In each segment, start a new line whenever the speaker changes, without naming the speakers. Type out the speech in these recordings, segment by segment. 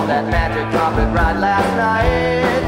on that magic carpet ride last night.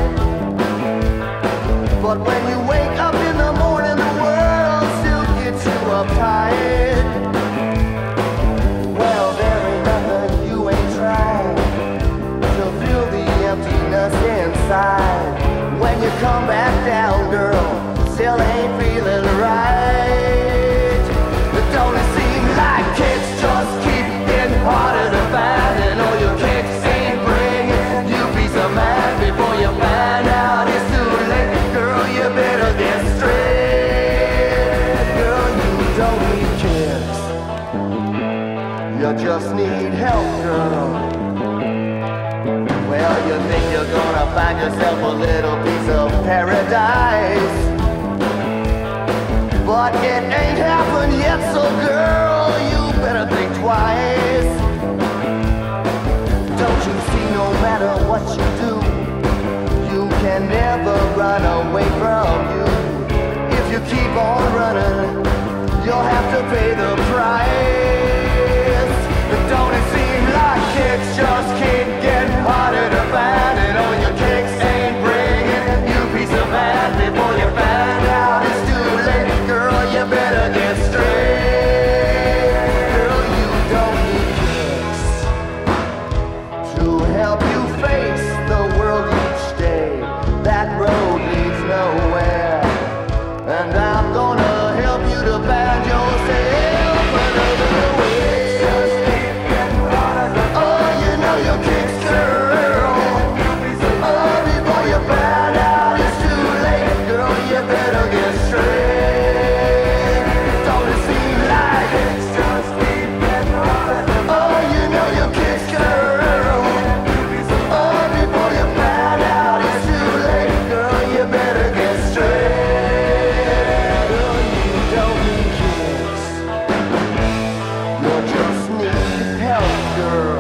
But when you wake up in the morning, the world still gets you uptight. Well, there ain't nothing you ain't tried to fill the emptiness inside. When you come back down, girl, still ain't feeling right. Don't it seem like kicks just keep getting harder to find, and all your kicks ain't bringing you peace of mind before you find out it's too late. Girl, you better get straight. Girl, you don't need kicks, you just need help, girl. Well, you think you're gonna find yourself a little piece of paradise, but it ain't happened yet, so girl, you better think twice. Don't you see, no matter what you do, you can never run away from you. If you keep on running, you'll have to pay the price. Don't it seem like kicks just keep getting harder to find, and all your kicks ain't bringing you peace of mind before you find out it's too late. Girl, you better get straight. Girl, you don't need kicks to help you face the world each day. That road leads nowhere, and I'm gonna help you to find yourself another way. Oh, you know your kicks, girl. Oh, before you find out it's too late, girl, you better get straight. Don't it seem like it's just keep getting harder? Oh, you know your kicks, girl. Oh, before you find out it's too late, girl, you better get straight. Girl, you don't need kicks, you just need help, girl.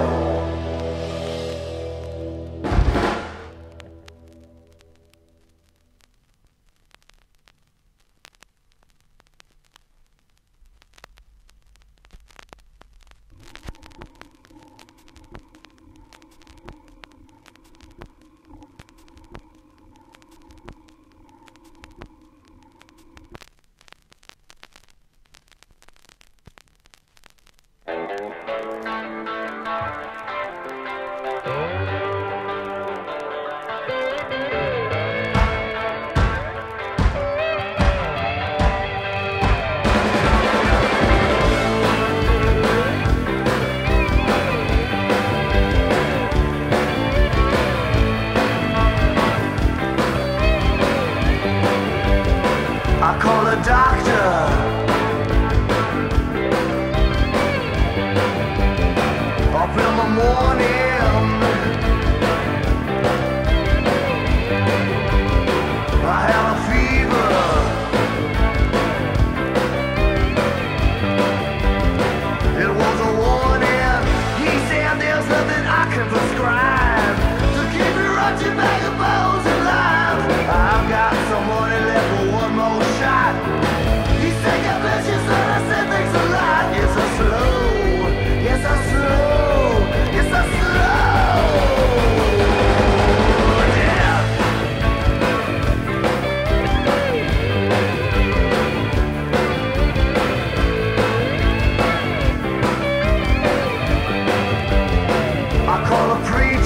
I call a doctor. Up in the morning, I have a fever. It was a warning. He said there's nothing I can prescribe to keep you right back your bones alive. I've got some money left for one more shot. He said, God bless you, son. I said thanks a lot. It's a slow, it's a slow, it's a slow death. I call a preacher.